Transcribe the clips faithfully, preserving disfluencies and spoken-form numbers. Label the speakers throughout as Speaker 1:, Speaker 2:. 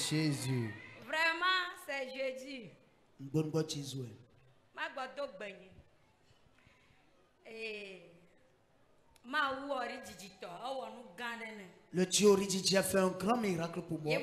Speaker 1: Jésus.
Speaker 2: Vraiment, c'est jeudi. Ma godo bagné. Et ma wori digito, awo nu gandene.
Speaker 1: Le Dieu Oridji a fait un grand miracle pour moi.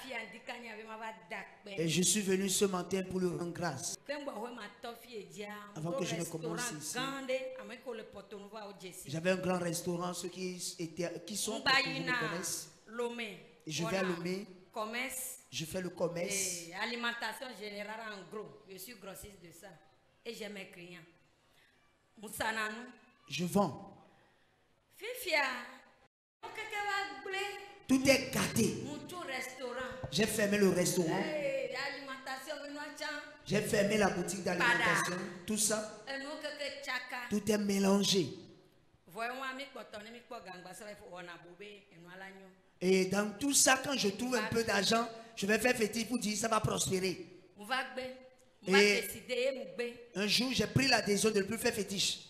Speaker 1: Et je suis venu ce matin pour lui rendre grâce. Avant que je ne commence ici, j'avais un grand restaurant, ceux qui, étaient, qui sont qui me connaissent. Et je vais à Lomé. Je fais le commerce.
Speaker 2: Et alimentation générale en gros. Je suis grossiste de ça. Et j'ai mes clients.
Speaker 1: Je vends.
Speaker 2: Fifia.
Speaker 1: Tout est gâté. J'ai fermé le restaurant. J'ai fermé la boutique d'alimentation. Tout ça. Tout est mélangé. Et dans tout ça, quand je trouve un peu d'argent, je vais faire fétiche pour dire ça va prospérer. Et un jour, j'ai pris la décision de ne plus faire fétiche.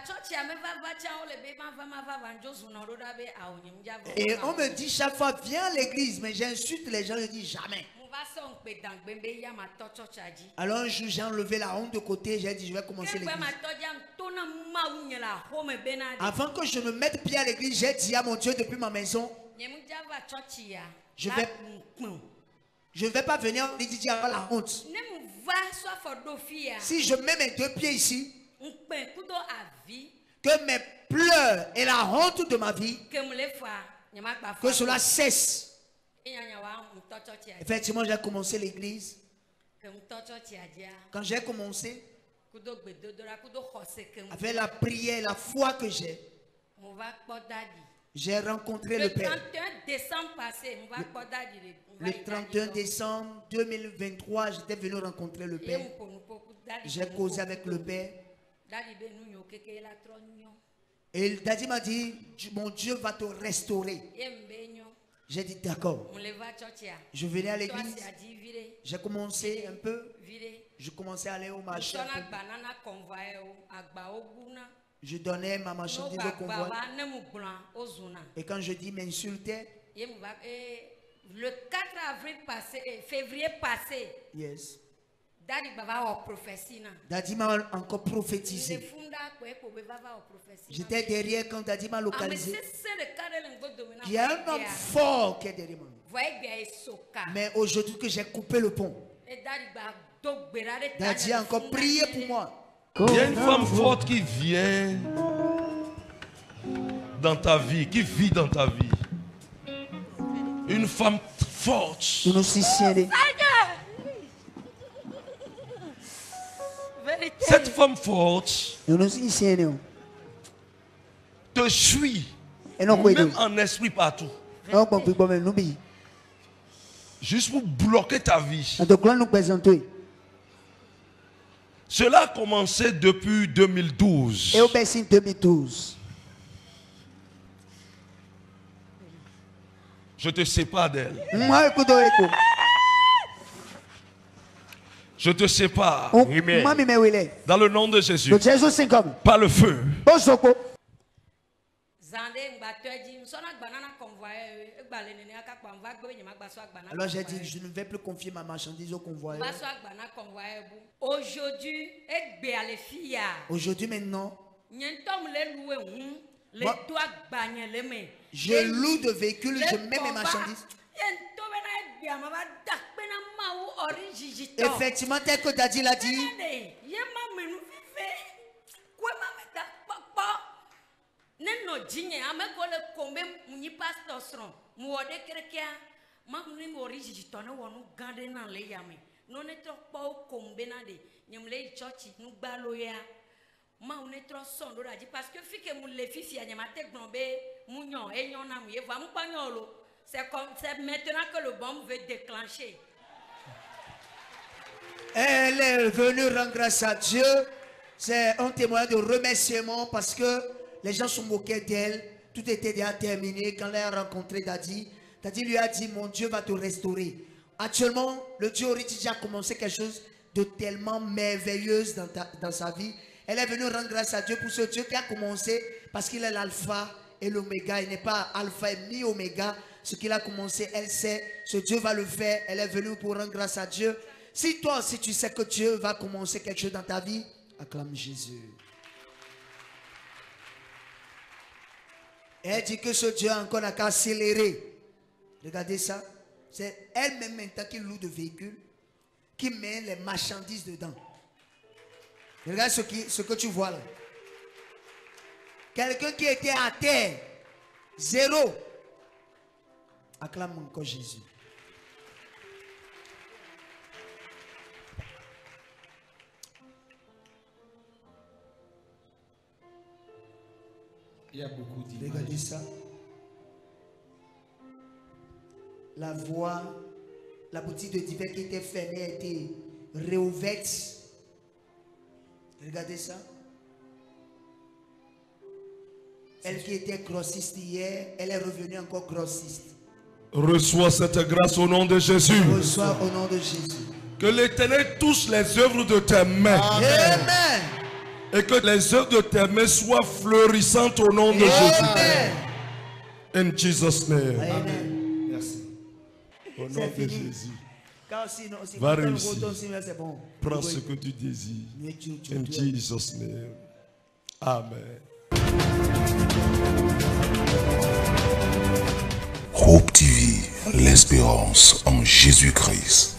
Speaker 1: Et on me dit chaque fois, viens à l'église, mais j'insulte les gens, je dis jamais. Alors un jour, j'ai enlevé la honte de côté, j'ai dit, je vais commencer l'église. Avant que je ne mette pied à l'église, j'ai dit à mon Dieu depuis ma maison, je vais, je ne vais pas venir en église avoir la honte. Si je mets mes deux pieds ici, que mes pleurs et la honte de ma vie, que cela cesse. Effectivement, j'ai commencé l'église. Quand j'ai commencé, avec la prière, la foi que j'ai, j'ai rencontré le Père. Le trente et un décembre deux mille vingt-trois, j'étais venu rencontrer le Père. J'ai causé avec le Père. Et le Daddy m'a dit, mon Dieu va te restaurer. J'ai dit d'accord. Je venais à l'église. J'ai commencé un peu. Je commençais à aller au marché. Je donnais ma marchandise au convoi. Et quand je dis m'insulter,
Speaker 2: le quatre avril passé, février passé,
Speaker 1: yes.
Speaker 2: Daddy
Speaker 1: m'a encore prophétisé. J'étais derrière quand Daddy m'a localisé. Il y a un homme fort qui est derrière moi. Mais aujourd'hui que j'ai coupé le pont, Daddy a encore prié pour moi.
Speaker 3: Il y a une femme forte qui vient dans ta vie, qui vit dans ta vie. Une femme forte. Cette femme forte te suit, même en esprit partout. Juste pour bloquer ta vie. Cela a commencé depuis deux mille douze. Je te sépare d'elle. Je te sépare. Dans le nom de Jésus. Par le feu.
Speaker 1: Alors j'ai dit, je ne vais plus confier ma marchandise au convoyeur.
Speaker 2: Aujourd'hui,
Speaker 1: Aujourd'hui maintenant, moi, je loue de véhicules, je mets mes marchandises. Effectivement, tel que Daddy l'a dit,
Speaker 2: c'est comme c'est maintenant que le bombe veut déclencher.
Speaker 1: Elle est venue rendre grâce à Dieu. C'est un témoignage de remerciement parce que les gens se moquaient d'elle. Tout était déjà terminé. Quand elle a rencontré Daddy, Daddy lui a dit, mon Dieu va te restaurer. Actuellement, le Dieu Oridji a commencé quelque chose de tellement merveilleux dans, ta, dans sa vie. Elle est venue rendre grâce à Dieu pour ce Dieu qui a commencé parce qu'il est l'alpha et l'oméga. Il n'est pas alpha ni oméga. ce qu'il a commencé, elle sait, ce Dieu va le faire, elle est venue pour rendre grâce à Dieu. Si toi aussi tu sais que Dieu va commencer quelque chose dans ta vie, acclame Jésus. Et elle dit que ce Dieu encore n'a qu'à accélérer. Regardez ça. C'est elle-même maintenant qui loue de véhicules, qui met les marchandises dedans. Regarde ce, qui, ce que tu vois là. Quelqu'un qui était à terre, zéro. Acclame encore Jésus.
Speaker 4: Il y a beaucoup d'images.
Speaker 1: Regardez ça. La voie, la boutique de divers qui était fermée a été réouverte. Regardez ça. Elle qui était grossiste hier, elle est revenue encore grossiste.
Speaker 3: Reçois cette grâce au nom de Jésus.
Speaker 1: Reçois au nom de Jésus.
Speaker 3: Que l'Éternel touche les œuvres de tes mains.
Speaker 1: Amen.
Speaker 3: Et que les œuvres de tes mains soient florissantes au nom de Jésus.
Speaker 1: Amen.
Speaker 3: In Jesus' name.
Speaker 1: Amen.
Speaker 4: Merci.
Speaker 3: Au nom
Speaker 1: C'est
Speaker 3: de
Speaker 1: fini.
Speaker 3: Jésus.
Speaker 1: Car sinon, si
Speaker 3: Va
Speaker 1: quand on
Speaker 3: réussir.
Speaker 1: retourne, sinon, c'est bon.
Speaker 3: Prends ce que tu désires.
Speaker 1: Mais tu- tu-
Speaker 3: In
Speaker 1: tu-
Speaker 3: Jesus' name. Amen.
Speaker 5: Hope T V, l'espérance en Jésus-Christ.